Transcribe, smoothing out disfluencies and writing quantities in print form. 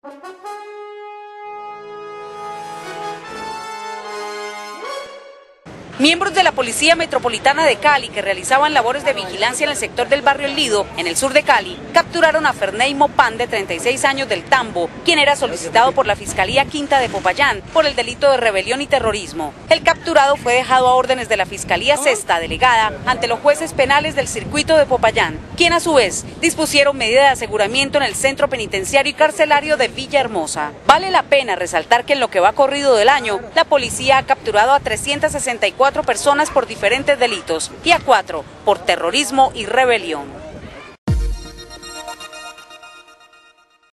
Miembros de la Policía Metropolitana de Cali, que realizaban labores de vigilancia en el sector del barrio El Lido, en el sur de Cali, capturaron a Ferney Mopán, de 36 años, del Tambo, quien era solicitado por la Fiscalía Quinta de Popayán por el delito de rebelión y terrorismo. El capturado fue dejado a órdenes de la Fiscalía Sexta, delegada ante los jueces penales del circuito de Popayán, quien a su vez dispusieron medida de aseguramiento en el centro penitenciario y carcelario de Villahermosa. Vale la pena resaltar que en lo que va corrido del año, la policía ha capturado a 364 personas por diferentes delitos y a 4 por terrorismo y rebelión.